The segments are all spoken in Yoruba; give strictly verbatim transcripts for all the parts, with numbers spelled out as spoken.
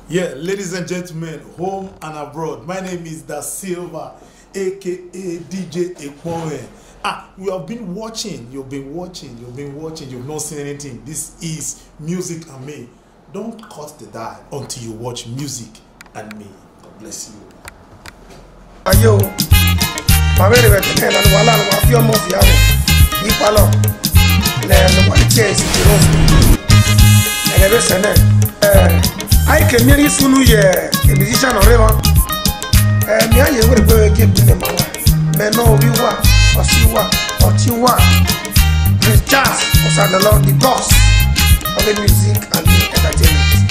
Yeah, ladies and gentlemen, home and abroad. My name is Da Silva, aka D J Ekponwe. Ah, you have been watching, you've been watching, you've been watching, you've not seen anything. This is Music and Me. Don't cut the dial until you watch Music and Me. God bless you. Ayo, mabere bete na wala na afio mo fiare. Ipalo. Le no kwa chesi tiro. Elebe sene. Eh, ai ke mieri sunu ye, e musician orema. Eh, mi aye we be ke bi ne mawa. Me no bi wa, osiwa, otiwa. Prince Charles, Osadolor, the boss of the music and the entertainment.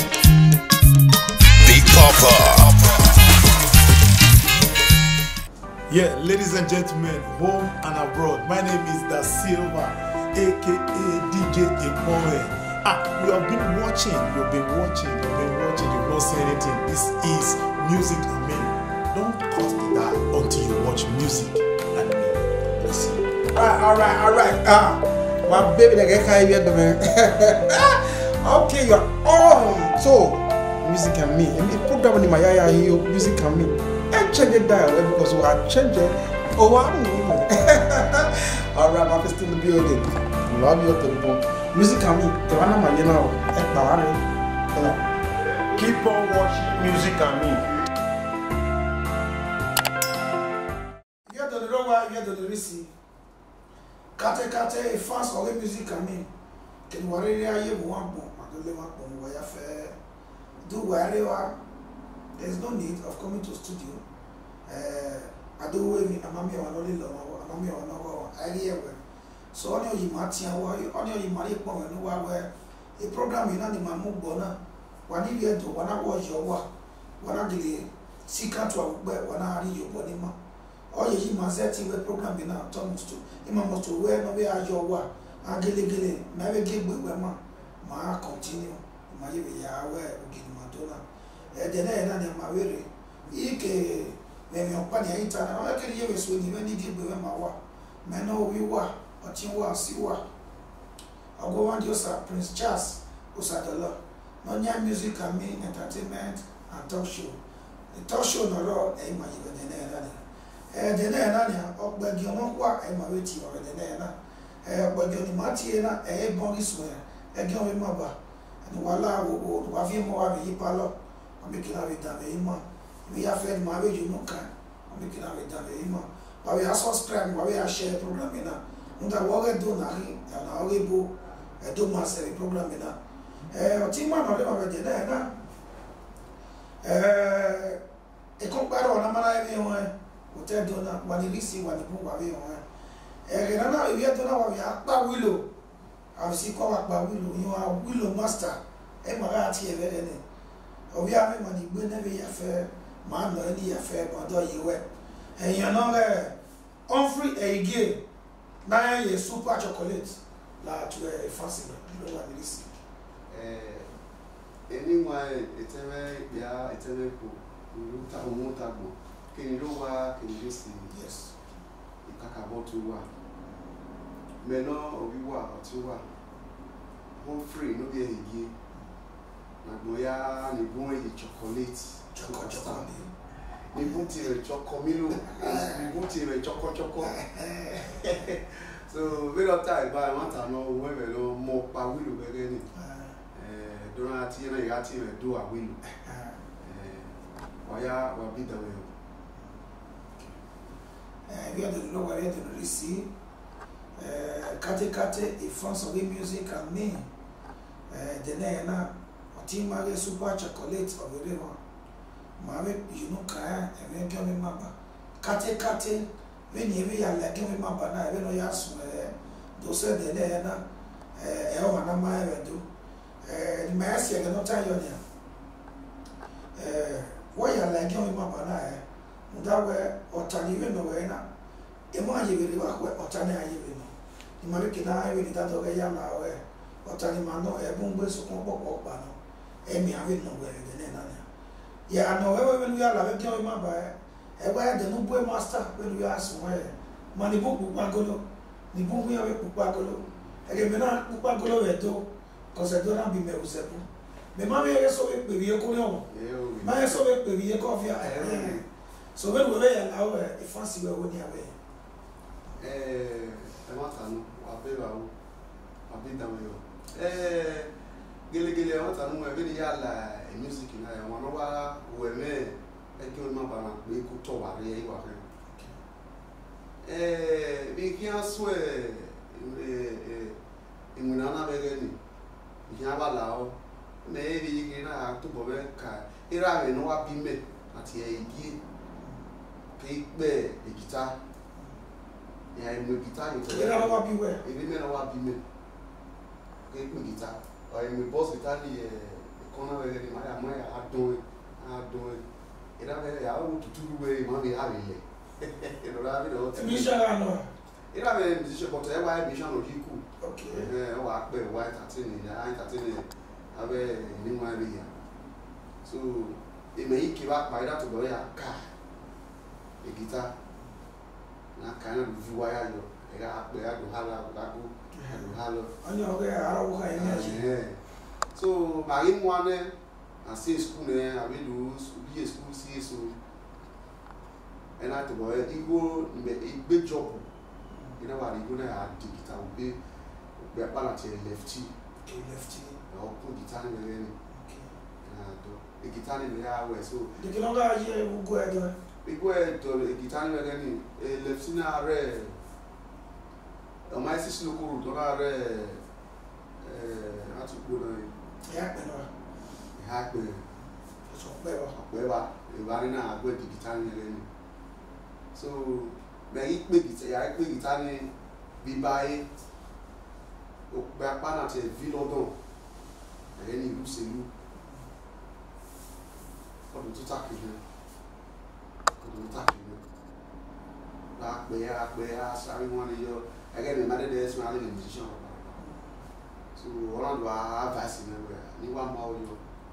Big Papa. Yeah, ladies and gentlemen, home and abroad. My name is Da Silva, aka D J Ekponwe. Ah, you have been watching, you've been watching, you've been watching, you've not seen anything. This is Music and Me. Don't cut the dial until you watch Music and Me. Bless you. Alright, alright, alright. Ah, my baby, like I can't hear the man. Okay, you're on. So, Music and Me. I mean, program in my eye, Music and Me. I change the dial because I change it. Oh, I'm all right, I'm still in the building. Love you to the bone. Music and Me. The one I'm you know. Keep on watching Music and Me. You have to know why you have to receive. Kate kate fans of Music and Me. Can you worry? I am one bomb. I don't live up on where fair. Do wherever. There's no need of coming to studio. Uh, I do wait. I'm not only low. I'm not only I hear. So on your Matia, on your Maripo, and where a program in any Mamu Bona, one year to one hour your work, one hour delay, seek out to one hour your body. All your Himazeti were program in our tongues to Imamos to wear no way as your work, and gilly gilly, never give with Wema. Ma continue, my Yahweh, give Madonna. The name of my weary. Ike, maybe on Pania Itana, I can hear us when you need to be my work. Mano, we were. But you are, see what? I'll go on yourself, Prince Charles, Osadolor. No new Music and Me, entertainment, and talk show. The talk show, no law, I might even the name. Eh, the name, or when you know what I might wait you over the name. Eh, but you're the Martiana, eh, Bonnie swear, a girl remember. And Walla will have him more of a palo. I'm making out with Davima. We have fed marriage, you know, can. I'm making out with Davima. But we are so strong, but we are share program in a. Nda woge do na ri na oge bo e do master program na eh o ti ma no le ma be de na eh e ko paro na mara e won o te do na wa ni risi wa ni bu wa we won eh na na e do na wa ya pa wilo a si ko wa pa wilo you are wilo master e ma ga ti e be ne o bi a me ma ni gbe na be ya fe ma no ni ya fe ba do yi we eh yan no re Humphrey EHIGIE na ye super chocolate la to a fancy no one this eh anyone eteme ya eteme ko ruta omuta gbo kini lo wa kini si yes ikaka bo to wa meno obi wa oti wa Humphrey no be EHIGIE na gbo ya ni bon e chocolate chocolate ni buti re chocomilo ni buti re choco choco so we don't time by one time no we we no mo pa wilo bere ni eh don ati na ya ti re do a wilo eh oya wa bi da we eh we don't know where to receive eh kate kate e fans of Music and Me eh de na na oti ma ge super chocolate of the river Mave, you know, Kaya, and then give me mama. Kate Kate, when you be like give me mama, I don't know, yes, those said the day, eh, Elvana, my do. Eh, the mass, I cannot tell you. Eh, why you like give me mama, that way, or Tani, you know, where now. Imagine you work with Otani, you know. The American eye with that over Yama, or Tani Mano, a boom with so combo, Amy, I will know where the name. Yeah, I know when we are like your mother, a way the no boy master when we ask where money book Pupagolo, the book we have a Pupagolo, again, we not Pupagolo, because I don't be Merusepu. Me mama ye so be be ko le o. Ma ye so be be ye ko fi eh. So when we were now e fancy we woni awe. Eh, e ma tanu, wa be ba o. Wa be da we o. Eh, gele gele wa tanu we be ni ya la music na ya won wa we me e ki o ma ba na pe ko to wa re wa re. Eh, bi ki an so e eh imunana be ni. Ya ba la o. Me bi ki na to bo be ka. Ira we no wa bi me ati e gi ke be e guitar. Ya e mo guitar ni to. Ira wa bi we. E bi me no wa bi me. Ke ku guitar. O e mo boss guitar ni e kona we ni ma ya ma ya adon adon. Ira be ya o tutu we ma be ha le. E do ra bi do. Mi sha no. Ira be musician but e wa musician no hiku. Okay. Eh o wa pe wa thirteen ya thirteen abe ni mo ari ya. So e me yi ki wa pa ida to bo ya ka. E guitar na kind of view wire yo e ga pe ya do hala do go do hala Ani o ga ara wo ka energy. eh so mari mo ane na say school ne abi do be school see so e na to boy igbo me igbe job ina wa igbo na ya di guitar be be pa na che lefty Okay, lefty. o ko guitar ne ne Okay. na do e guitar ne ya we so De ki no ga ye wo go e do. igbo e to e guitar ne ne e lefty na re o mais esse lucro do na re eh atu ko na Ya pe no. ha pe So pe wa. pe ba e ba ni na agbo guitar ne ne so me yi pe guitar ya pe guitar ni bi bae o pe apa na te vi lodon e ni lu se lu o do ta ki ne o do ta ki ne la pe ya pe ya sa ri won ni yo again me made the small musician so around wa advice me we ni wa ma o yo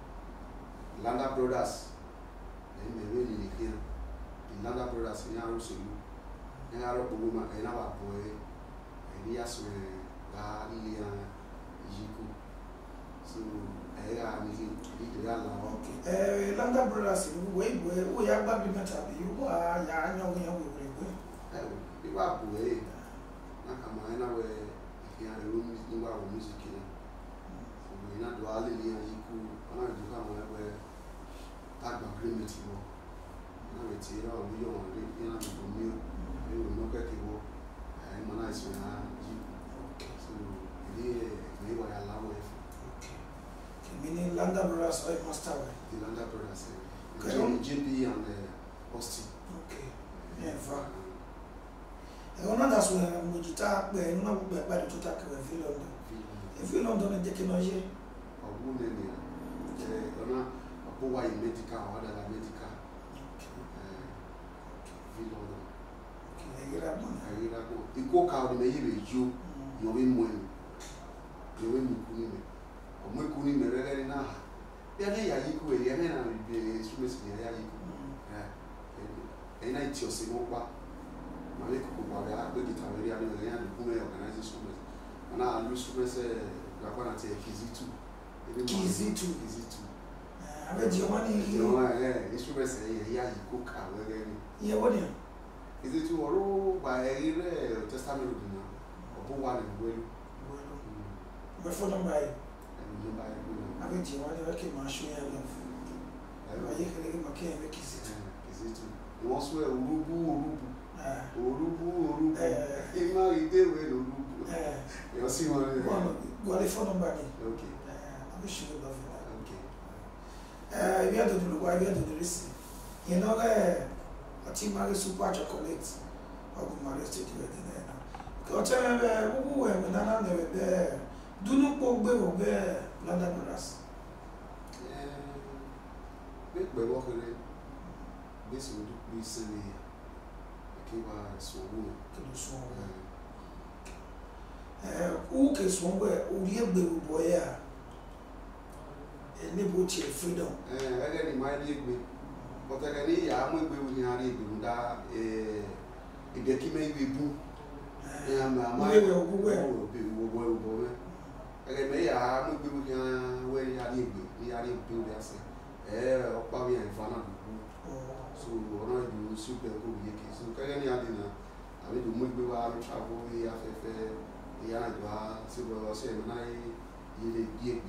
Landa Brothers e me we ni ni Landa Brothers ni aro se lu ni aro bo ma e na wa bo e e ni aso ga ni ya yiku so e ga ni ni de ya la o Eh, Landa Brothers, we we we ya gba bi meta bi wo a ya anya wo ya we we we. e bi wa bo e na kama ina we ya ro ni wa wo music ni so we na do ale ni yiku ana do ka mo we tag agreement wo na we ti ra o yo won ri ina do mi e wo no ka ke wo e mo na iso na yiku so ni ni wa ya la wo e Okay. Meaning Landa Brothers or Master way. the Landa Brothers Okay. J B and uh, Austin Okay. Yeah, fa. E ona da so mo guitar pe no na gbe pa de to ta ke fi London. E fi London de ke no ye. ọgbụ nene eh ona ọgbụwa in medical or other medical eh vilo no Okay, gira bon. ayira ko iko ka o me yire jo yo we mo ni yo we mi kuni me o mo kuni me re na ha ya ne ya yiku e ya na bi instruments ni ya yiku eh eh na iti o se mo pa ma le ko pa ya pe guitar re ya ni ya ni ku me organize instruments na lu instruments eh ga kwa na te kizitu Kizitu. kizitu Abe di o mani. no eh instruments eh ya yiku ka we re ni Ye wo ni. kizitu oro ba ere testament na obo wa ni we Me fo no bai. ni ba e Abe di o mani we ke ma show ya love. Aye kele ke ma ke me kizitu. kizitu ni wọ́n sọ orubu orubu Ah. orubu orubu Eh. ima idewe orubu Eh. yo si wọ́n ni Go le fo no bai. okay Eh, abe show love. okay Eh, we are to do what we are to do this. You know eh a team mari super chocolate. Ogu mari state we dey na. Ko tell me wo wo we na na de be. Dunu po gbe wo be Landa Brothers. eh be pe wo kere be so du pe sele ke wa so wo Ke do so. Eh, u ke so gbe ori egbe wo boy a. E ne bo ti freedom. eh ege ni mai ni egbe but ege ni ya mo egbe wo ni ari egbe nda eh ibe ki me egbe bu Eh, ya ma ma we we ogu we. wo be wo wo wo ege me ya mo egbe wo ni we ya ari egbe ni ari build ase eh opa we en fana du so ona du super ko ye ke so kaya ni ade na abi du mu gbe wa travel we afefe ya na gba si bo se na ye le bi egbe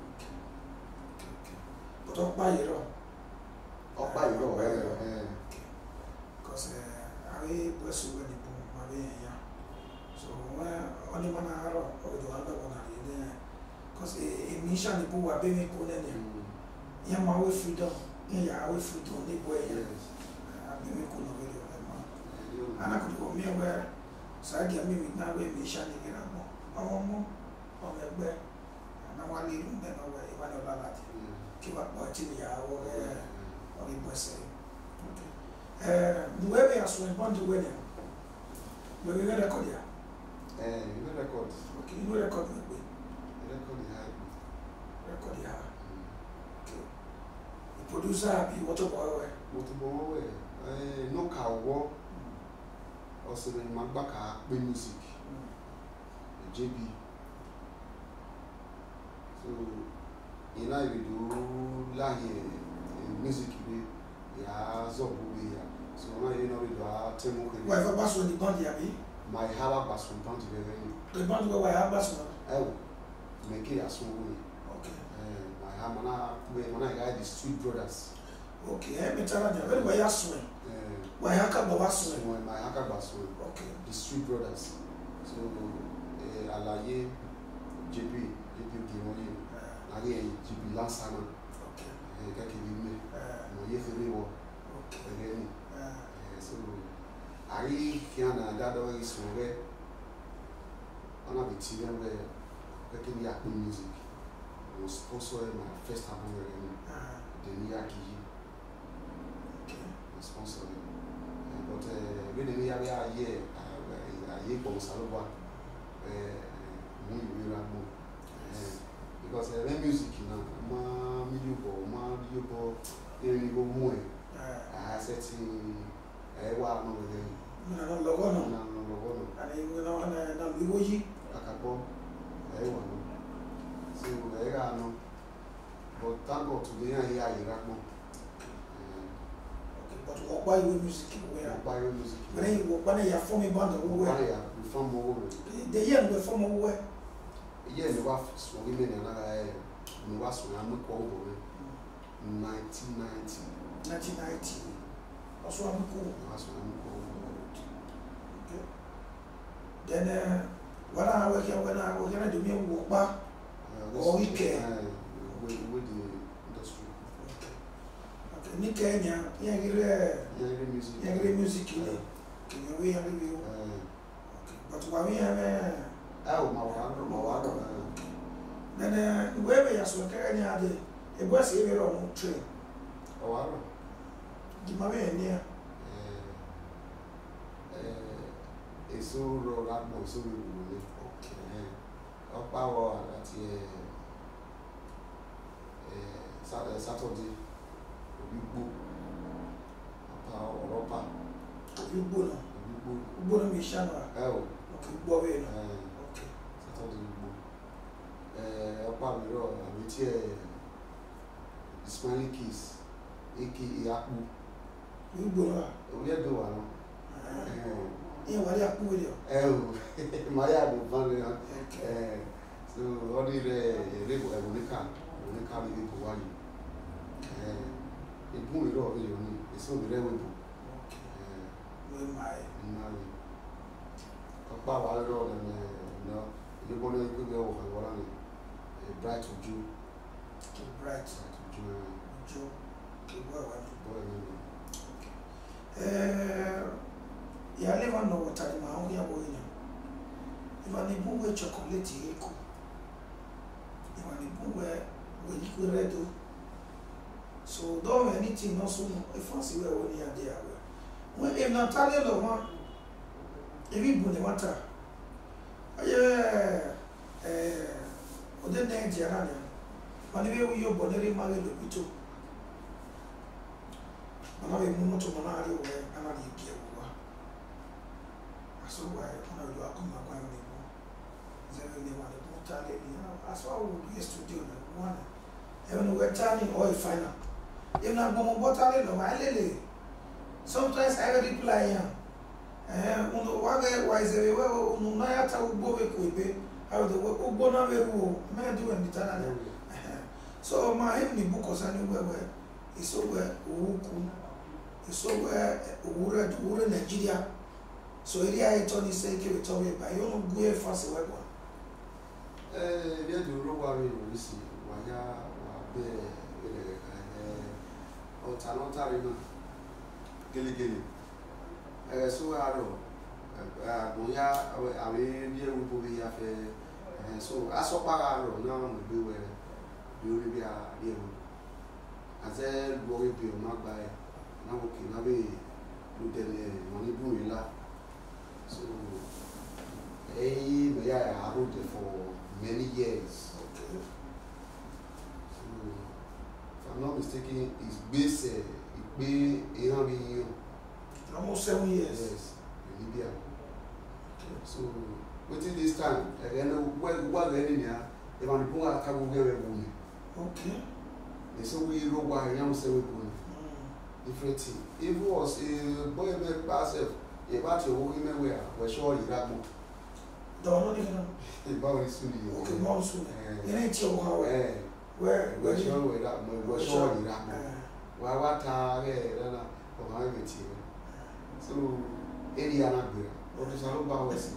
but opa yiro opa yiro eh because I was when the boom Maria. So only one hour or the other one there. Because a mission the boom were being put in there. Yeah, my way freedom. Yeah, I will freedom the boy. I've been cool of it. And I could go me where so I get me with now way mission again. I want more on the bed. And I want to leave them away. If I don't like that, keep up watching the hour or the boss. The way we are so important to win, but we record here. Eh, you know record. Okay, you know record with me. Record here. Record here. Okay. The producer be what about What about where? Eh, no car war. Also, the Magbaka play music. J B. So, you know, we do like music. Yeah, so we are. So now you know we do our team. Why have a bass on the band here? My have a bass on band together. The band where I have bass on. Oh, make it as well. Okay. My have mana when I guide the Street Brothers. Okay, I'm a talent. Where were you swing? Why have a bass on? My have a bass on. Okay. The Street Brothers. So, Alaye, J B, J B Gimoye, Alaye, J B Lansana. Okay. Kaki Bime. Mo again. So I can that way so where on a bit here where making yak music was also my first album again. The EHIGIE sponsor. But when we are here, I hear Osadolor because the music now, ma music, ma music. You go more. I said, I want no with him. No, no, no, no, no, and you know, and I'm Luigi. I can go. I want so I got no. But thank God today I hear you right now. Okay, but what buy your music? Where buy your music? When you when you form a band, where you from over? The year we from over. Yeah, you have swung in another. You was when I'm over. nineteen ninety. nineteen ninety. That's what I'm cool. That's what I'm cool. Okay. Then, uh, when I work here, when I work here, I do me walk back. Or we can. With the industry. Okay. Okay. Ni Kenya, yeah, get music. Yeah, get music in it. Can you wait a review? Okay. But when we have a. Oh, my water, my water. Then, uh, wherever you're so Kenya, it was even on train. Oh, I don't know. The Maria near. It's so raw, so we will live. Okay. Our power that Saturday, we book. Our power, you book. You book me, Shana. Oh, okay, Bobby. Okay. Saturday, we book. Our power, we are here. Smiling Kiss, A K A Apu. You go. We are doing. Yeah, what are you doing? Oh, my other family. So, what did the label of Monica? Monica, we go one. A boom, you know, it's so very well. With my marry. Papa, I don't know. You're going to go over one. A bright to Jew. Too bright. Joe, uh, yeah, I never know what I'm going to do. If I need more chocolate, if I need more, we could redo. So, don't anything also, if I see where we are there. When if Natalia Loma, if you put the water, yeah, eh, what the name, Gianna. Anyway, we are born married to Pito. And I am not to Monari where I am here. I saw why I know you are coming back. Is there anyone who tell you? As well, we used to do one. even we're turning oil final. Even I'm going to bottle no my sometimes I reply here. Eh, uno wage wise we uno na ya ta ugbo we kwebe. How the ugbo na we ru me do en bitana. So my him ni book osani we we iso we uku. Iso we ure ure Nigeria. So area it on say ke we talk by you no go fast we go. Eh, bien du ro wa we ro si wa ya wa be ele ka eh o ta no ta ri na. Gele gele. Eh so aro eh boya awe bi ewu bo bi ya fe eh so aso para ro na mo be we bi ori bi a bi ewu. Aze bo we bi o ma gba e na wo ki na be lu de le mo ni bu ila. So eh me ya I wrote for many years. Okay. So if I'm not mistaken, it's based uh, be Iran be Almost seven years. yes, in Libya. Okay. So within this time, again, what what any near, if I'm going to come over with Okay. they say we roll why young say we go Mm. different thing. If it was a boy make pass if about your women were we're sure you got more. Don't know the About the studio. okay, monsoon. You need to how Eh, where we're where sure we got more. We're sure you got more. Uh, Why what time? Eh, then I have it here. So, area na gbera. O ti salo ba wesi.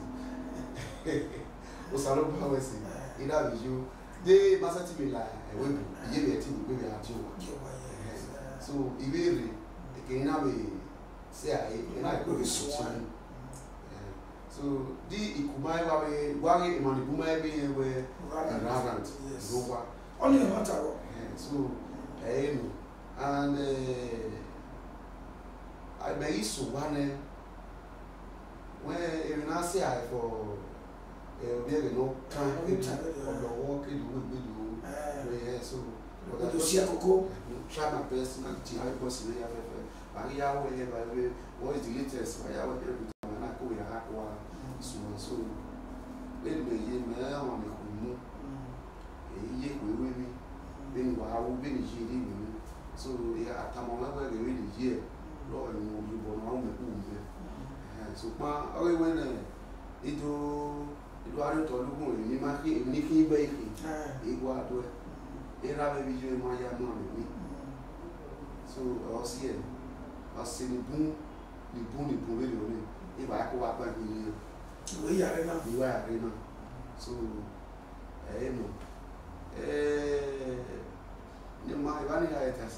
O salo ba wesi. Ida bi ju de masati mi la e we bu. Iye bi e ti mi be ati o. So, ìbéèrè ke na be se ai e na ko so chan. So, di ikumai wa be wa ge imani bumai be we reverend. Yes. Rowa. Only a matter of So, eh no. And uh, I may use one when even I say I for a very no can or the walk in the wood do so to see a cocoa. try my best not to have possibly have a Yahweh by what is the latest by Yahweh every time and I go here so so when we ye me on the kumu ye we we been wa wo been jiri we so ya atamoma we we the year Lord mo you born on me ku so pa owe when ido ido are to lugun ni ma ki ni ki be ki igwa do e ra be bi je ma ya ma mi so o si e o si ni bun ni bun ni bun le ni e ba ko wa pa ni We are in a ni wa re na so eh no eh ni ma iba ni ya ta se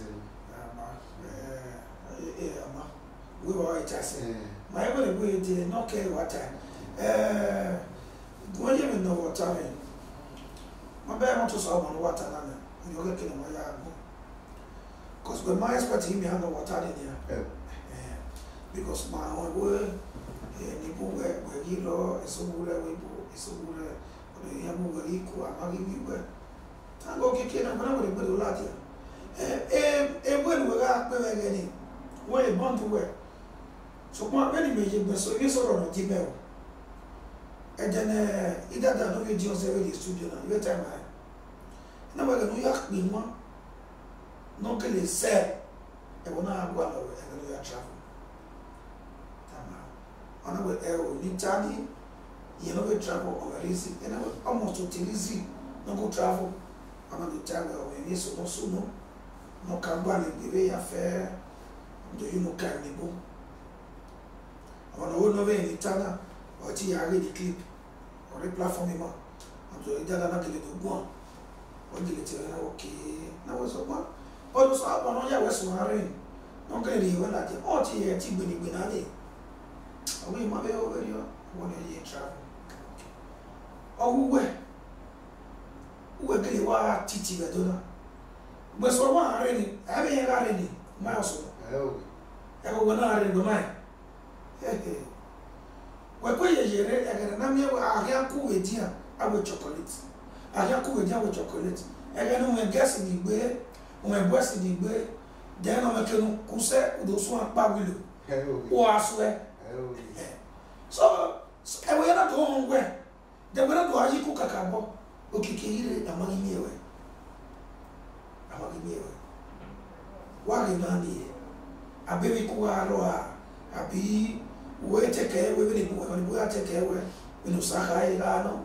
we were just eh my every way did not care what time. Uh, go even know what time. My bear want to solve on water, and you're looking at my yard. Because when my expert him, you have no water in here. Because my own word, Nibu, where you know, is a wood, is a wood, or the young woman equal, I'm not giving you where. Tango kicking and whenever they put a lot here. And when we are going, where you want to wear. So what many major so you saw on Gmail. And then either that no video seven studio now, your time I. Now we're New York being one. No can they say I will not go away and New York travel. On our air in Italy, you know we travel on a easy and I was almost totally easy. No go travel. I'm on the time when you so no so no. No can go and the way affair. Do you know can you go? On the whole in Italy, or T R the clip, or the platform, I'm sorry, that I'm not going to go. What did it tell okay? Now was one. But was up on your West Marine. No good, you were not the O T A T when you win a day. We might be over here one year travel. Oh, who were? Who were getting what Titi Gadona? But so one already, I haven't got any miles. oh Everyone already go mine. When you hear I can name I can't cool with you. I will chocolate. I can't cool with you with chocolate. And then when guess in the way, when breast in the way, then I'm a canoe who said those one babu. Oh, I swear. So, I will not go home where they will not do a cook a cabo. Okay, I'm money me away. abagime wage mani abebi kuwa roa abi we teke we bini buwe mani buwe teke we bini usaka ila no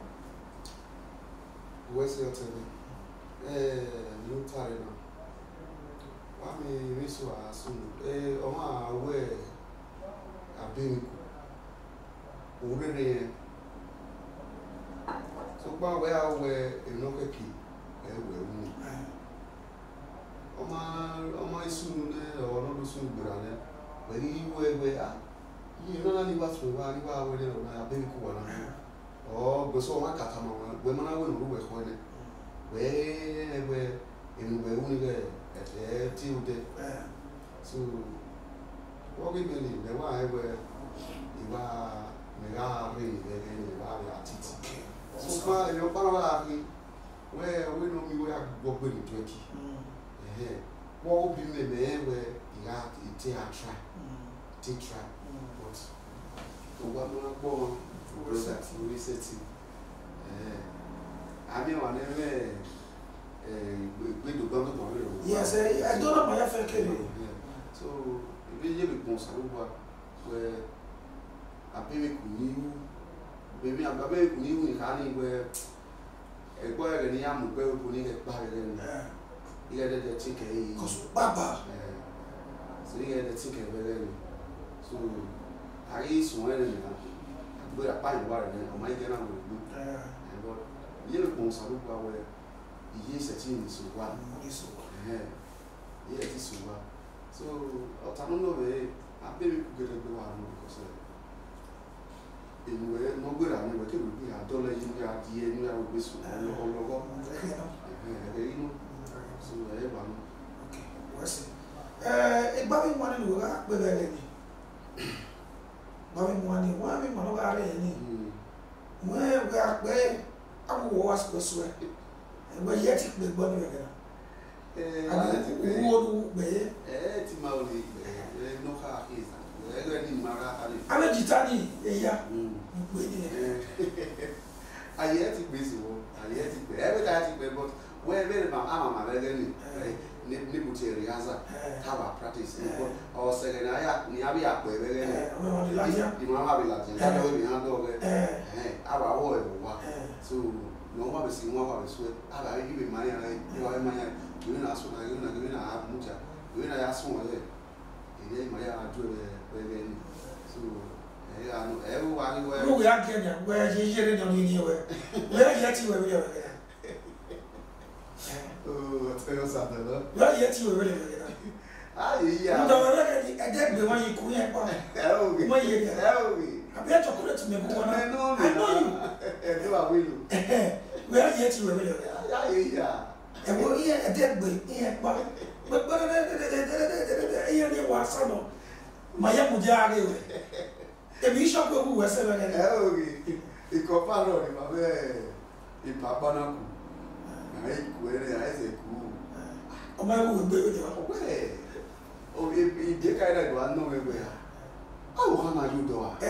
we se otele eh lu tare na wa mi riso asunu eh o ma we abebi ku orere so pa we a we enoke ki e we wu Oma oma isunu ne ono do sunu grane we we we a yi na ni ba so ba ni ba we le na abebi ku wa na oh go so ma kata ma we ma na we no we ko ne we we enu we uni ge e ti u de so wo ge be ni le wa e we i ba me ga ri de ge ni ba ya ti ti so pa e o pa la ri we we no mi we a go gbe ni twenty eh wo bi me me we ya ti a try ti try but to wa mo na gbo research research eh ami wa ne me eh gbe do gbo to re yes I don't know my fa kele so ibi ye bi bon sa lo wa we apemi ku ni u bebi ababe ku ni u ni ka ni we egbo ere ni amu pe ku ni ke pa re ni ile de de tike yi koso baba eh so ile de tike be re ni so ari sun ere ni na gbe apa yi wa re ni o ma ike na wo gbe eh but ye le bon sa lo wa we iye se ti ni so wa ni so eh ye ti so wa so o ta no no be apemi ku gere gbe wa no because enu e no gbe ra ni we ke bi a do le yi ya di enu ya we gbe so lo lo go eh eh inu so e ba no okay wasi eh igba mi mo ni lo ga pe bele ni ba mi mo ni wa mi mo no ga re ni mo e ga pe awu wa so so e gba ye ti pe gbo ni ga eh ani wo du be eh ti ma o ni eh no ka is e ga ni ma ga ali ale jitani e ya pe ni aye ti pe si wo aye ti pe every time ti pe but where very ma ama ma be ni ni ni buti rehearsal have a practice o se ga ya ni abi apo e be ni di ma ma be la tin da do bi han do ge eh aba wo e wa so no wa be si wa wa be so aba yi be ma ya ni wa ma ya you na so na you na you na ha mucha you na ya so wa le ile ma ya do be be ni so eh ya no e wa ni wa no ya ke nya we je je re ni ni we we ya ti we we we oh tell us that no ya ye ti we we we ah yeah ndo we ke ni e de gbe won yi ku yen pa eh o ge mo ye ke eh o ge abi a chocolate me bu wona no I know you eh do wa we lu we ya ti we we ya yeah e wo ye e de gbe yen pa gbe gbe de de de de de e ye ni wa sa no ma ya mu ja re we e bi so ko bu we se be ke eh o ge iko pa ro ni ma be ipapa na ku na iku ere a ese ku o ma wo gbe o de wa o we o e de ka ira do anu we we ah o kana you do ah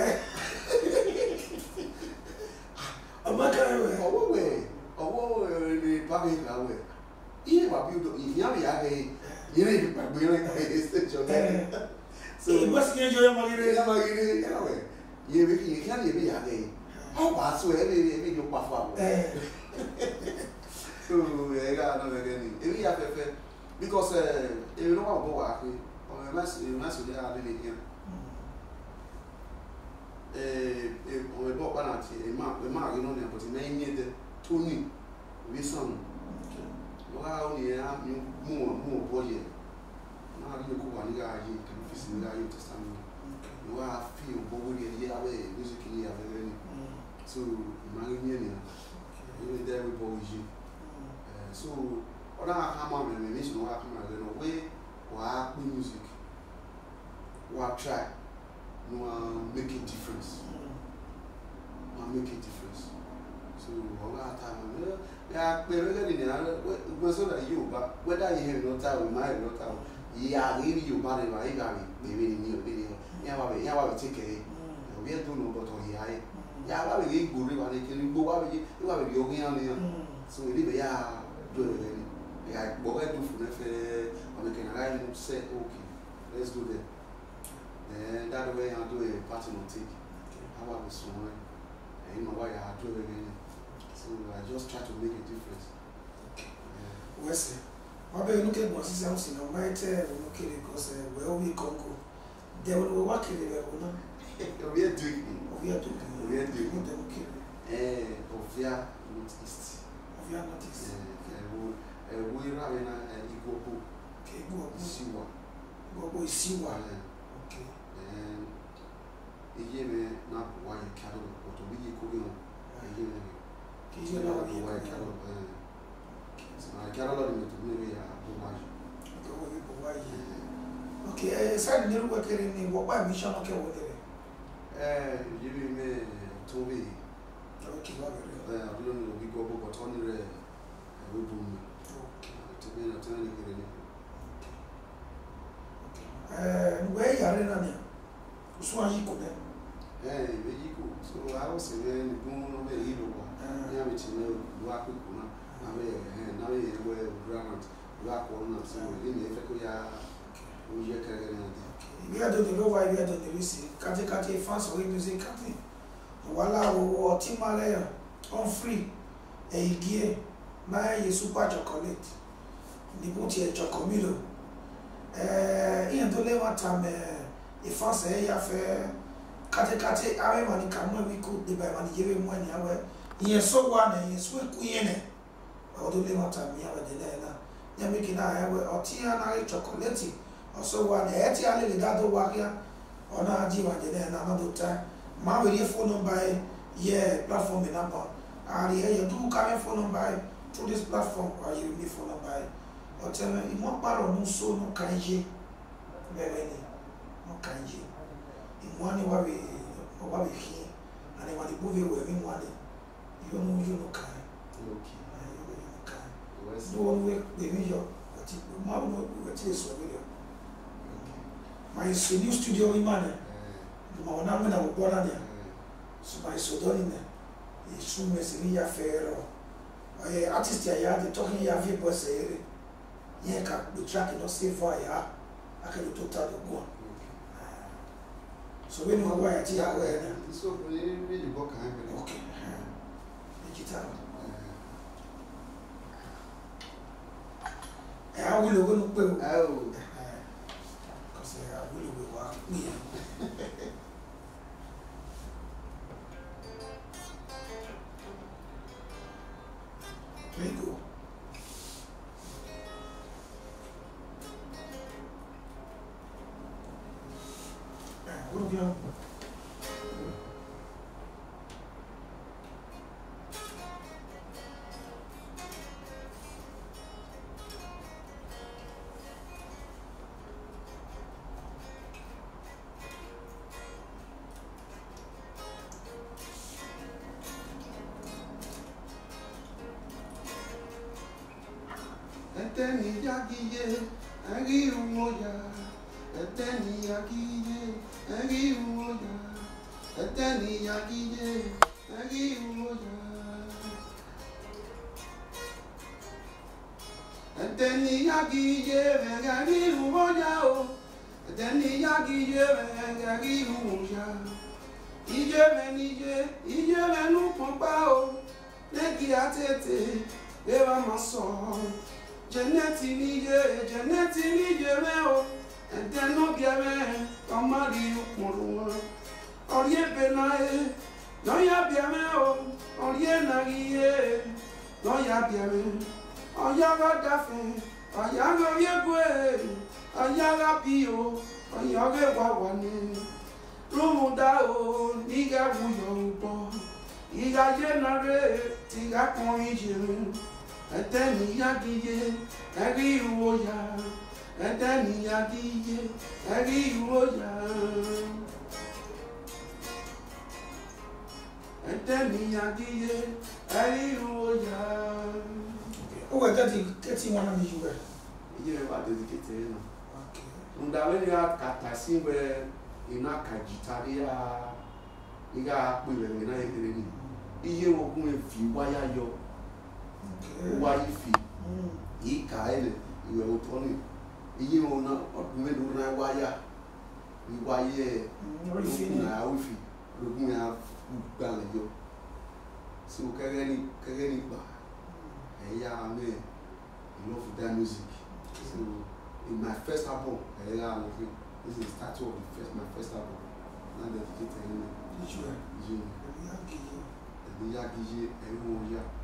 o ma ka we o we o wo ni pa mi ka we iye wa bi do ifi am ya ge yere bi pa gbe re ese jo so e mas ke jo ya ma gire ya ma gire ya we ye bi ki ya ye bi ya ge o ba so e bi bi jo pa fa eh so e ga no be ni e bi ya fe fe because eh e no wa bo wa ke o me mas e mas o ya le ni eh e o me bo pa na ti e ma e ma ri no ni but na yin de toni we son wa o ni ya mu mu bo ye na ri ko wa ni ga yi ke fi si ni ga yi testament wa fi o bo wo ye ya we music ni ya be ni so ma ri ni ni you there we bo yi so ona akama me me mission wa akama le no we wa play music wa try no make a difference no make a difference so ola time me ya pe we le ni na we so that you ba whether you hear no time we might not time ya ri you ba le ba i ga mi be ni ni o be ni ya wa be ya wa be take care o bi do no but o ya ya wa be igbo re wa ni kini gbo wa be wa be yo gin an ni so ile be ya do le ni Yeah, but I do for the I can I say okay, let's go there. Then that way I do a party on take. How about this one? And you know why I do it again. So I just try to make a difference. Okay. Well, sir. What about you look at what is something on my tail? Okay, because where we can go. They will work in the world. We are doing We are doing we are doing them. Okay. Eh, Ovia Northeast. We are not this. Eh, we are in a Igopo. Okay, go up. Siwa. Go go see what. Okay. Okay. And a year now, why you cattle, or to be cooking. A year. Kids are not Why here. cattle. I can't allow me to maybe a homage. Okay, I said never work in what by mission okay with it. Eh, you may to be. Okay, what I don't know, we go but only a room. okay. To be a turning in Uh, where you are in Ania? Swaji could have. Eh, very cool. So I was saying, boom, over a little while. Yeah, which you know, black people now. I mean, now we were ground, black walnuts, so we didn't even go. We are carrying on. We are doing the over here to the Lucy, Kati Kati, fans of music, Kati. Wala or Timalaya, HUMPHREY, EHIGIE, my super chocolate. The booty chocomilo. Eh, in the level time, a fans a ya fair. Kati Kati, I money come we could the by money giving money away. Yes, so one, and yes, we queen. Although level time, we have a delay. You're making a or tea and chocolate. Also, one eighty a little that work here or not, Jima, then another time. My video phone number, yeah, platform in number. And yeah, you do come phone number through this platform or you will phone number. Or tell me, you want part of no so no kanji. Very no kanji. In one where we what we hear and then when the movie where we want it, you know, you know, kind. Okay. You know, kind. Do one way the video, but it will not be a taste of video. My new studio in Mana, my one I was born there. So my Osadolor is soon as a year fair. I artist I had the talking here, people say, yeah, the track not say for ya. I can do total go. So when you go, I tell you, so really book. Okay, digital. I will go to Oh. I really will work. There you go. What do you have? Eteni yagiye, agi umoya. Eteni yagiye, agi umoya. Eteni yagiye, agi umoya. Eteni yagiye, agi umoya o. Eteni yagiye, agi umoya. Ije menije, ije menu pompa o. Negi atete, eba maso. Janeti nije, janeti nije meo, and then no biame, Amari Ukmuru. Orie Benae, no ya biameo, Orie Nagie, no ya biame, Oyaga Dafe, Oyaga Yegwe, Oyaga Pio, Oyaga Wawane, Rumudao, Niga Wuyo, Iga Jenare, Tiga Conijim. Eteni yagiye, agi uoya. Eteni yagiye, agi uoya. Eteni yagiye, agi uoya. Oh, I got thirty one of you. You never dedicated no. Okay. Undaweli ya katasi we ina kajitaria. Iga akpile ina ekireni. Iye wogun efi waya yo. Why if e caile e o toni e eu não o primeiro na guaia e guaie na ufi o minha gala yo se o kagani kagani ba e ya me love that music so in my first album I got this is the start of the first my first album na dedicated to Ijue. Ijue. EHIGIE everyone ya.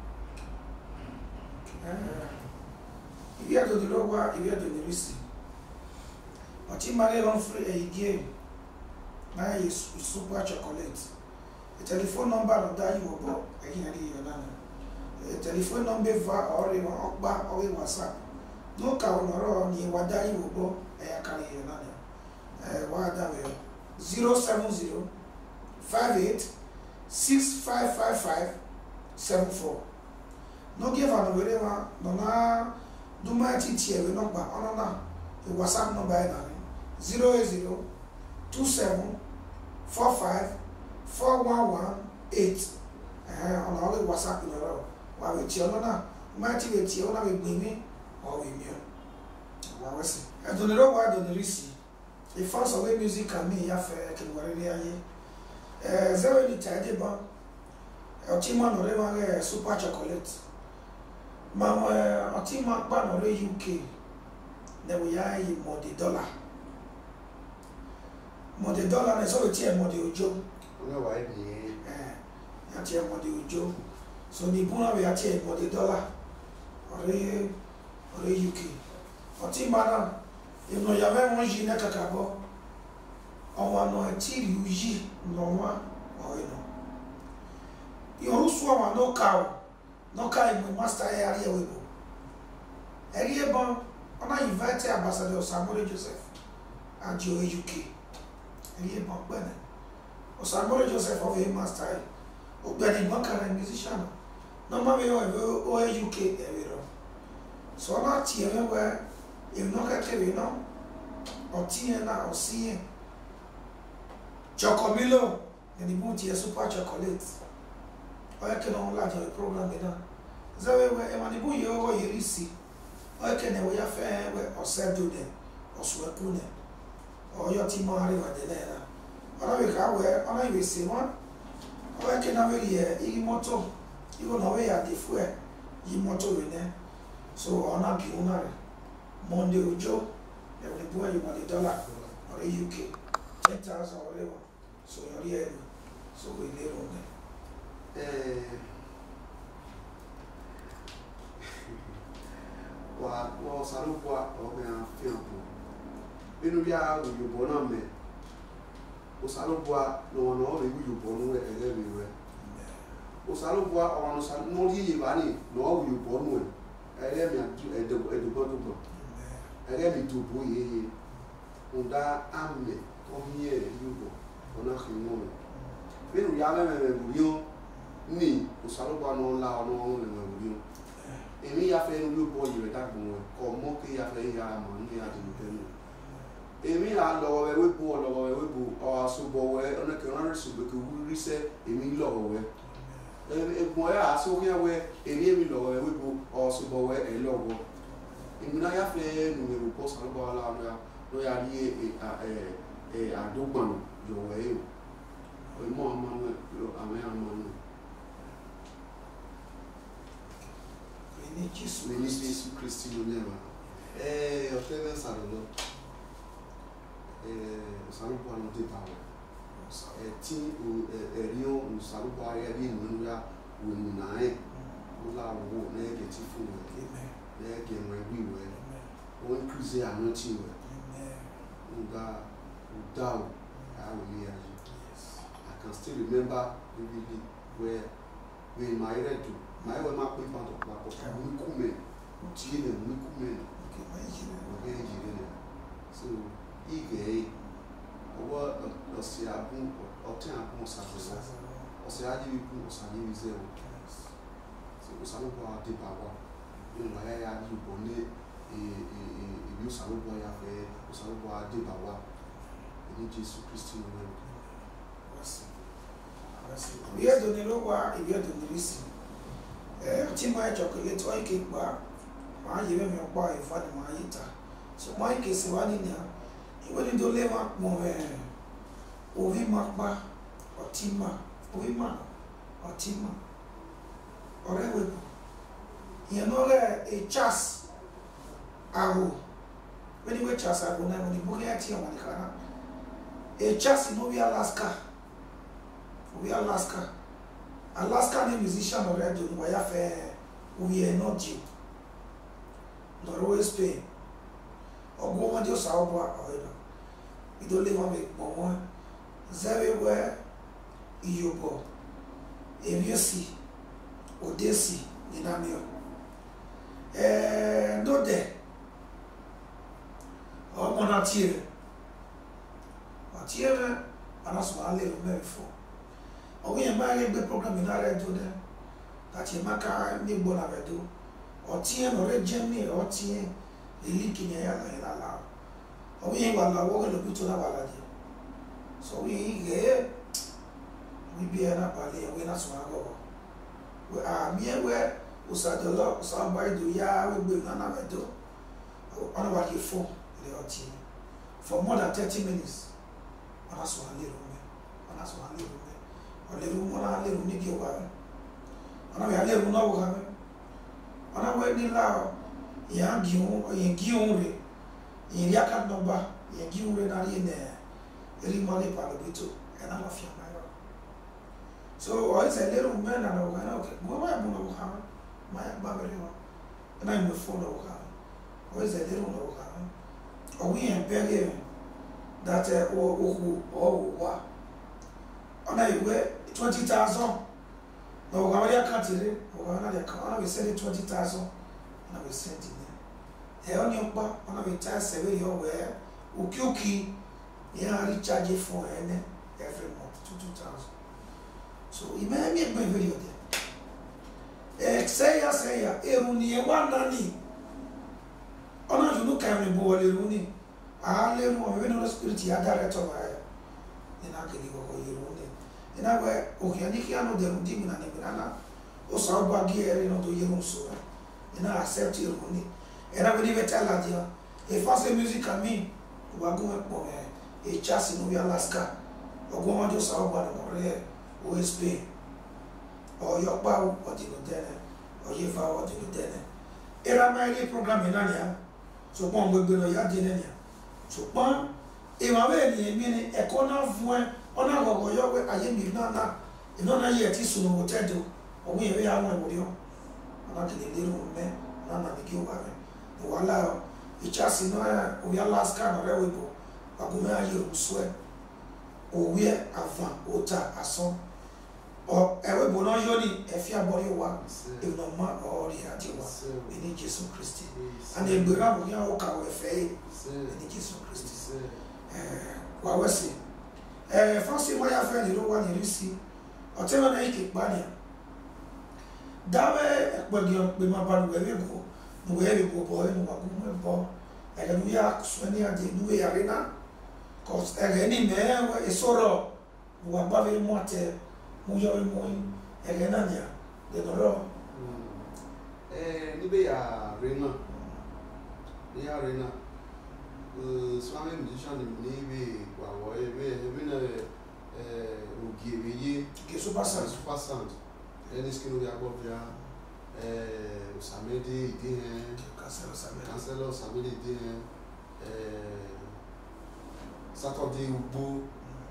If you are to the lower, if you are to the receipt. But in my HUMPHREY EHIGIE, now is super chocolate. The telephone number of that you will go again. The telephone number for or even Okba or WhatsApp. No car on the Wada you will go. I carry you. Wada zero seven zero five eight six five five five seven four. No give an whatever, no na do my teacher will not back on the WhatsApp number zero eight zero two seven four five four one one eight. On all the WhatsApp in a row. While we tell no, my teacher will tell me me or we me. I was I don't know why I don't receive. The first away music and me, I can worry. Uh, zero in the tidy bar, a team on the super chocolate. Mamma, a team on the U K. Then we are in Modi dollar. Modi dollar is always a Modi Ujo. No, I did. Eh, a Modi Ujo. So the Buna we are a Modi dollar or a U K. A team man, you know, you have a money in a cacabo. On one until you yi no one or you know. You also no cow, no cow in my master area. We go. Area bomb, and I invited Ambassador Samuel Joseph and Joe U K. Area bomb, Bennett. Or Samuel Joseph of a master. O Benny Bunker and musician. No matter where U K area. So not here where you not get you know, or Tina or seeing. Chocomilo, and the booty is super chocolate. Or I can only large a program in a Zawe where Emanibu you over you receive. Or I can away a fair or said to them, or Swakune, or your team or the letter. Or I will go where I will see one. Or I can have a year, Igimoto, even away at the fuel, Yimoto in there. So on a Punari, Monday Ujo, every boy you want a dollar or a U K, ten thousand or whatever. So you're here, so we live on there. Wa wa salubwa oga fiampo. Binu ya you born on me. Osalubwa no one all you born with everywhere. Osalubwa on Sal no ye bani, no you born with. I let me at the bottom. I let me to boy. Unda ame, come here, you go. On a moment. When we are a million, ni, Osalubwa no la no million. Emi ya fe nu bo yi ta gun ko mo ke ya fe ya mo ni ya ti tenu emi la lo we we bo lo we we bo o aso bo we ona ke ona su be ku ri se emi lo we e mo ya aso ke we emi emi lo we we bo o aso bo we e lo bo emi na ya fe nu me bo so bo la no ya no ya ri e e e adogban yo we yo o mo mo no ame amo no Jesus Christ never. Eh, your parents are not. Eh, Salupa no te tawo. Eh, ti o Rio no Salupa ya bi no ya wo ninae. O la wo na e ti fu we. Amen. Na e ke mo bi we. O increase anointing we. Amen. Uga udao I will hear you. Yes. I can still remember vividly where we married to my own map with part of Papa, we come in, Chile, we come in, okay, so eager over a Siabu or Tampo Sasso, or Siadi, or Sani Zero. So, Salupa de Papa, you know, I had you bonnet a new Salupa affair, or Salupa de Papa, and Jesus Christian. We are doing the lower, we are doing the listen. Eh, chima chocolate wa cake bar. ma ye me kwa e fa de ma yita so ma ke se wa ni nia e we ni do le ma mo e ovi ma pa otima ovi ma otima ore we ye no le e chas aho when we chas aho na ni bo ya ti o ma kana e chas no we Alaska we Alaska Alaska ni musician already no ya fe we are not you Norway Spain ogo ma dio sa obo oido we don't live on me mo zero where iyobo eviesi odesi dinamio eh no de o mo na tie o tie ana so ale o me fo o we ma re gbe program na re do de ati ma ka ni gbo na re do o tie no re jemi o tie eliki ni ya la la o we wa la wo lo buto na wala de so we ge we be na pale we na so ago we are me we Osadolor somebody do ya we be na na we do on what you for the oti for more than thirty minutes on aso ale ro me on aso ale ro me o le ru mo na ale ru ni ki o wa ona we ale ru na wo ha me ona we ni la ya gi o ye gi o re ye ya ka no ba ye gi o re na ye ne eri mo le pa lo bito e na la fia mai ro so o is a little man na o ga okay mo wa mo no ha ma ya ba re wa na mo fo no ha o is a little no ha o we en beg that o o o wa ona iwe twenty thousand no ga ya ka tire o ga na ya ka ona we send twenty thousand ona we send it e oni opa ona we ta seven yo we oki oki ya recharge for ene every month two thousand so ime mi egbe video de e say ya say ya e ru ni e wa nani ona ju no kan ni bo le ru ni a le ru o we no spirit ya director ba ni na ke ni ko ye ru ni ina we o ki ani ki ano de ru di mi na ni mi na o sa ba gi ere no to ye ru so ina accept ye ru ni era we ni be tell dia e fa se music ami wa go e po e chasi no we Alaska ogo ma jo sa ba no re o Spain o yo pa o ti no dene o ye fa o ti no dene era ma ile program ina nia so pon gbegbe no ya dene nia so pon e ma be ni emi ni e ko na fun e ona gogo yo we aye mi na na e no na ye ti su no tedo o we we ya won e wo ona ti le ru me na na mi ki o ba re wala e chasi no o ya Alaska no re we bo agume aye ru so e o we avan ota ason o ewe bo no yo ni e fi abori wa e no ma o ri ati wa e ni Jesus Christ and e gbera bo ya o ka we fe e ni Jesus Christ eh wa we si eh fancy wa ya fe ni ro wa ni risi o te na ike pa ni dawe e po gi on pe ma ba lu we go no we we go bo e no wa ku mo bo e ga nu ya so ni ade nu we arena cause e ni me e soro wa ba ve mo ate mo yo mo e ga na nia de doro eh ni be ya arena ni arena euh swami musician ni be wa wo e be e be na eh o gieveye que so passa so passando ele skino ya bo ya eh o samedi de cancelo samedi cancelo samedi de eh Saturday Ugbo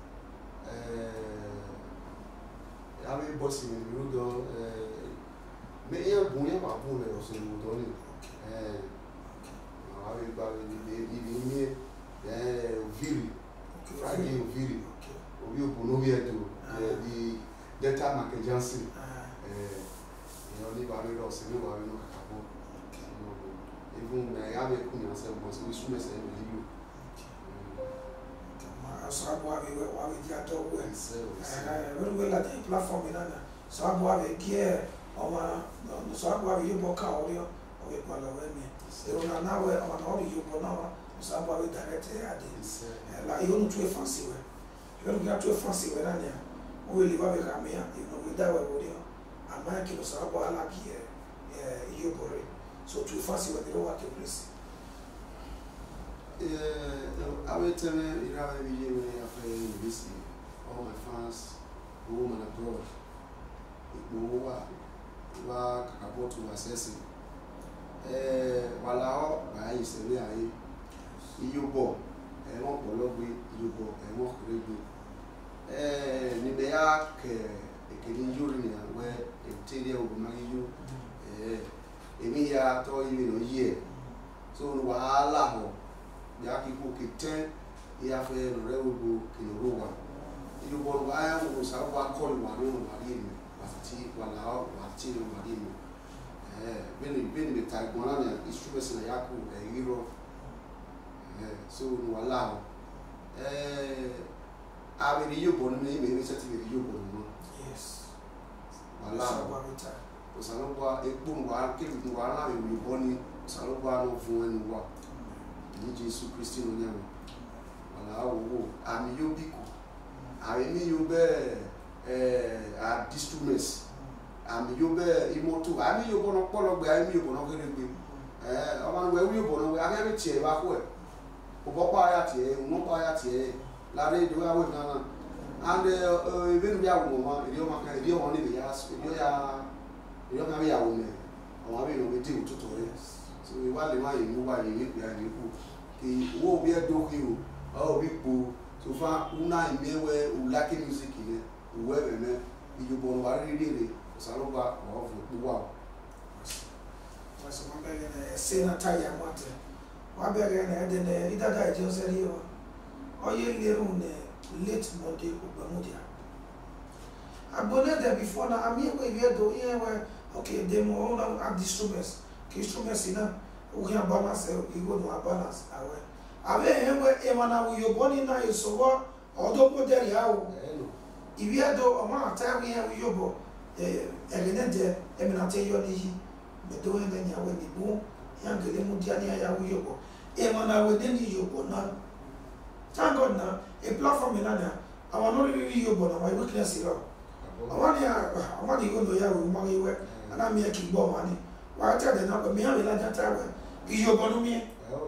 eh ave bossy ni rudo eh me ya bu ya ba bu le o so ni do ni eh ave ba ni ni ni eh oviri Friday oviri obi o no we do di delta makejansi eh yo ni ba le do se ni ba le no kakabo even me ya me ku ni ase mo se su me se ni you so abo ave wa we dia to we eh we we la the platform ina na so abo ave gie o ma so abo ave yo boka o yo o we kwa la we mi e ona na we o na o yo bo na so abo ave direct ya de la yo no tu e fancy we yo no ga tu e fancy we na nia o we li wa we ka me ya e no we da we bo yo ama ki so abo ala gie eh yo bore so to fancy what they don't work in place. I will tell you, you have a video where I visit all my fans, home and abroad. Who are about to assess it. While I used to be a you go, and walk below you go, and walk really. Nibea, a Kenyan Union where a interior will marry you. Emia told you in a year. So, Wala. Yaki Book ten, Yafe and Rebel in Rowan. You want why I was out one call Marino Marine, Wati, Walao, Martino Marino. When been the type one instruments in a Yaku, a hero. So, Walao. I mean, you born me, maybe setting with you born. Yes. Walao. Salova, a boom, while giving one eye, we born Salova of one walk. Jesus Christ no nyam wala wo am you biko I mean you be eh a instruments am you be imoto I mean you bono polo gbe I mean you bono gbe eh o man we we bono we aga be tie ba ko e o bo pa ya tie mo pa ya tie la re do ya we na and eh even ya wo ma e dio ma ka e dio won ni ya e dio ya e dio ka ya wo me o ma be no be ti ututo e so we wa le ma yi mu wa yi pe ani ku ki wo be do ki o o bi po so fa una imewe u like music ile u we me you born wa ri ri so lo ba o fu wa so ma be na se na ta ya mate wa be ga na de na ida da je se ri o o ye le ru ne late monday o ba mu dia abone there before na ami we be do ye we okay dem o na add instruments ki instruments ina o can balance you go to a balance awe awe enwe e mana wo yo boni na yo so wo odo ko der ya wo ibi ado o ma ta wi ya yo bo eh elene de e mi na te yo ni yi me do en nya we ni bu ya ngele mu dia ni ya wo yo bo e mana we de ni yo bo na thank God na a platform na na I want not really yo bo na my weakness here I want ya I want you go ya wo ma we na me ki bo mani wa ta de na ko me ha we la ta we iyo bono mi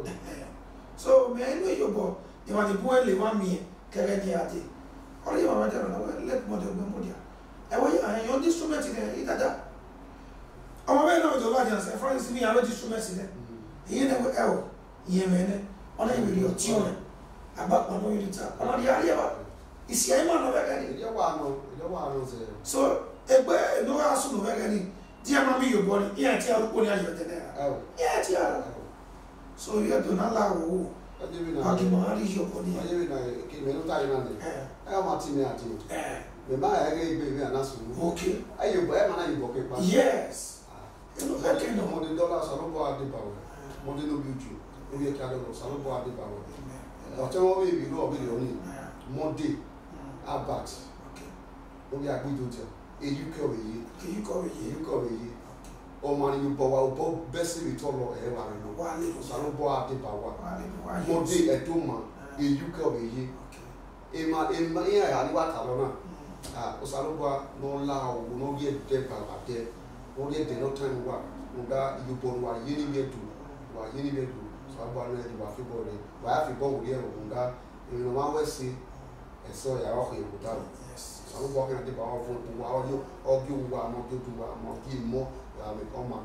so me no iyo bo ni wa ni bu ele wa mi kere ni ade ori wa ta na let mo de gbe mo dia e wo ya yo instrument ni idada o mo be na do la janse for instance mi alo instrument ni yi na we e o yi me ne ona yi ri o ti o aba pa no yi ta ona ya ya ba isi ai ma no be ga ni ile wa no ile wa no se so egbe no asu no be ga ni dia ma mi yo bo ni iya ti aruko ni ayo de na iya ti aruko so you do not allow who Agimari Yoponi. I live in a Kimeno Thailand. I am a team at you. The buyer gave me an answer. Okay. Are you buy man? You book a yes. You know, I can know more than dollars. I don't buy the power. More than no beauty. We are carrying us. I don't buy the power. Whatever way we go, we only more day. Our backs. Okay. We are good to tell. A U cover ye. You cover ye. You cover ye. O man you bow out best we told her ever no one so no bow the power mo dey e do man e you ka we yi e ma e ma e ya ni wa ta lo na ah o sa lo bow no la o no ye de ba ba de o ye de no time wa o da you born wa yi ni be do wa yi ni be do so bow na di wa fi bo re wa fi bo we o nga e no ma we si e so ya o ye ko ta so lo bow na di ba o fun wa o yo o gi wa mo gi du wa mo gi mo Amen.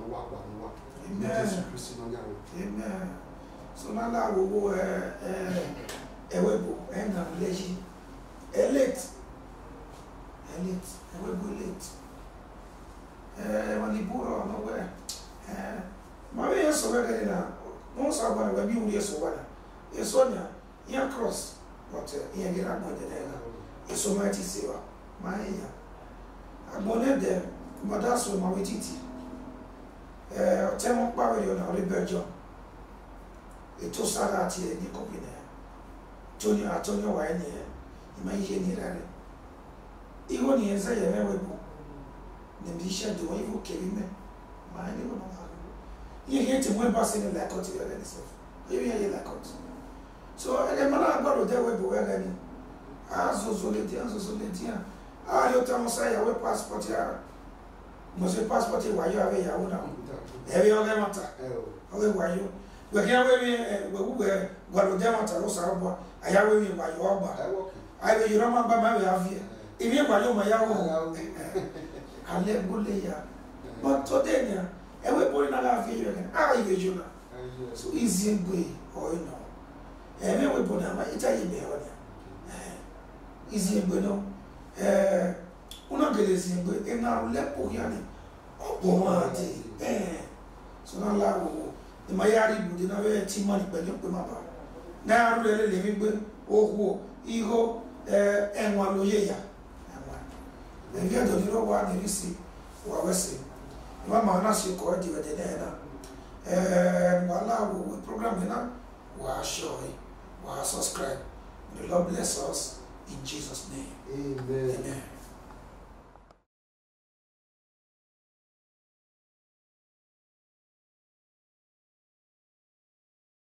Amen. So now I will go a webo and a leji. Elite. Elite. A webo elite. Eh, when you put on nowhere. Eh, my way is so very now. Most of them will be with us over. Yes, Sonia, you cross. But you get up with the day. It's so mighty silver. My ear. I'm going there, but that's what my way titi. Eh, temo power you na rebellion. Eto sara ti e ni copy na. Tony Antonio wa ni e. Ima ye ni rare. Iwo ni enza ye mewe bu. Ne bi she do iwo keri me. Ma ni wo na. Ye ye ti mo ba se ni like out you get self. Ye ye ye like out. So ele mala agbaro de we bu we ga ni. Azo zo le ti azo zo le ti. Ah yo tamo say ya we passport ya. mo se passport wa yo ave ya wo na e yo ge mata o ge wa yo we can we we we wa lo de mata lo sa bo aya we we wa yo gba ai we yo ma ba ma we avie e mi wa yo ma ya wo ale gole ya but today nya e we bo na la vie yo gen ah ye jo na so easy way or you know e me we bo na ma ita ye be ho na easy way no eh una gelezi ngwe e na le po ya ni obo ma ti eh so na la wo the mayari bu de na we ti mani pẹ̀lú pe ma ba na ru le le mi gbe ohu iho eh enwa lo ye ya enwa e vi do ro wa ni risi wa wese wa ma na si ko di we de na eh wala wo program na wa show wa subscribe. The Lord bless us in Jesus' name. Amen. Amen.